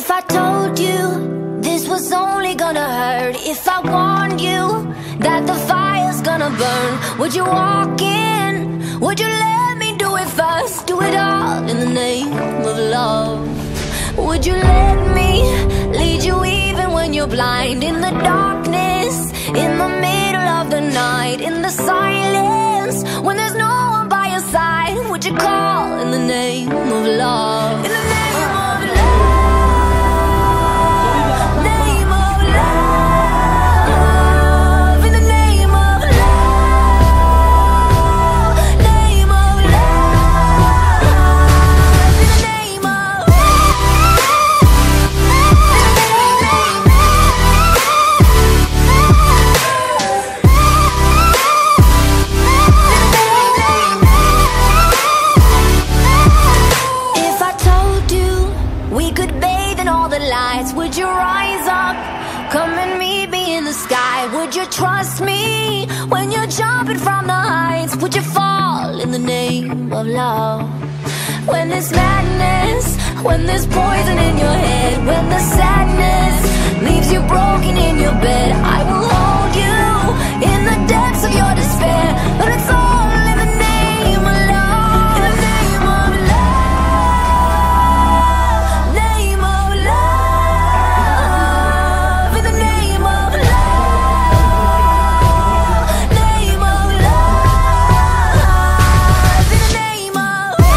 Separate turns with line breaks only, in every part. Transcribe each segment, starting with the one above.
If I told you this was only gonna hurt, if I warned you that the fire's gonna burn, would you walk in? Would you let me do it first? Do it all in the name of love. Would you let me lead you even when you're blind? In the darkness, in the middle of the night, in the silence, when there's no one by your side, would you call in the name of love? In the name of love. Name of love. In the name of love. Name of love. In the name of If I told you we could bathe in all the lights, would you rise up? Come and meet me in the sky. Would you trust me when you're jumping from the heights? Would you fall in the name of love? When there's madness, when there's poison in your head, when the sadness leaves you broken in your bed, I will hold you in the depths of your despair. But it's all in the name of love. In the name of love. Name of love. In the name of love. Name of love. In the name of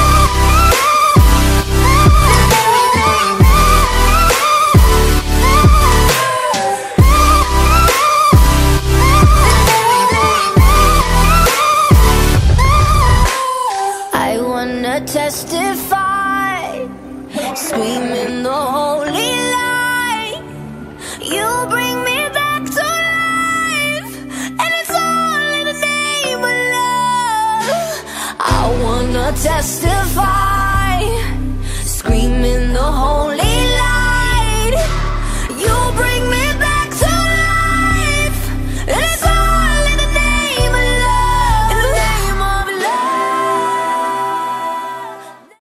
I wanna testify, screaming the holy light. You bring me back to life, and it's all in the name of love. I wanna testify.